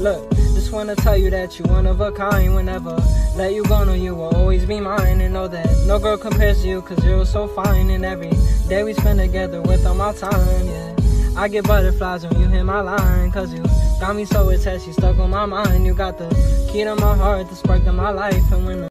Look, just wanna tell you that you one of a kind. Whenever let you go, no, you will always be mine. And know that no girl compares to you, cause you're so fine. And every day we spend together with all my time, yeah. I get butterflies when you hear my line, cause you got me so attached, you stuck on my mind. You got the key to my heart, the spark to my life. And when